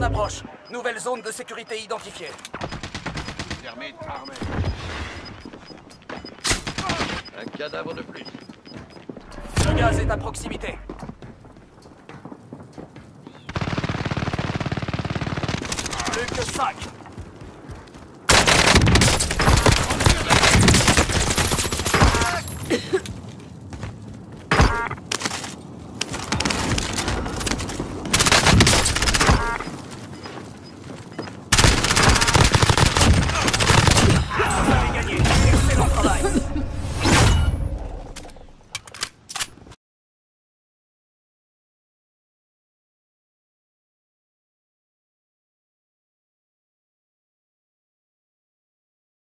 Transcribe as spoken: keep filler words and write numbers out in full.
approche. Nouvelle zone de sécurité identifiée. Termite armé. Un cadavre de plus. Le gaz est à proximité. Plus que cinq.